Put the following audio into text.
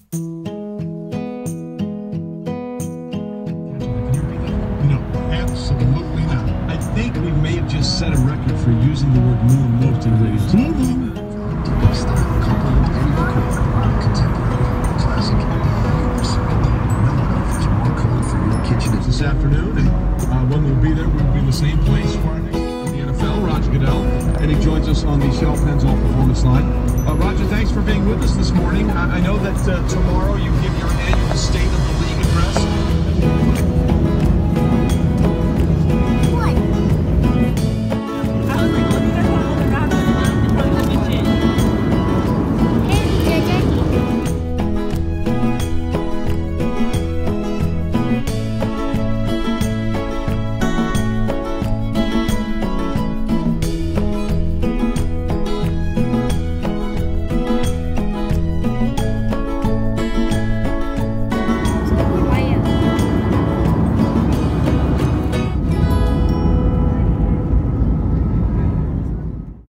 No, absolutely not. I think we may have just set a record for using the word moon most in radio. Style coupled and recorded, contemporary, classic, years. No one offers more color for your kitchen This afternoon, and when we'll be there, we'll be in the same place Friday in the NFL, Roger Goodell, and he joins us on the Shell Pennzoil Performance Line. Roger, thanks for being with us this morning. I know that tomorrow you give your annual State of the League address.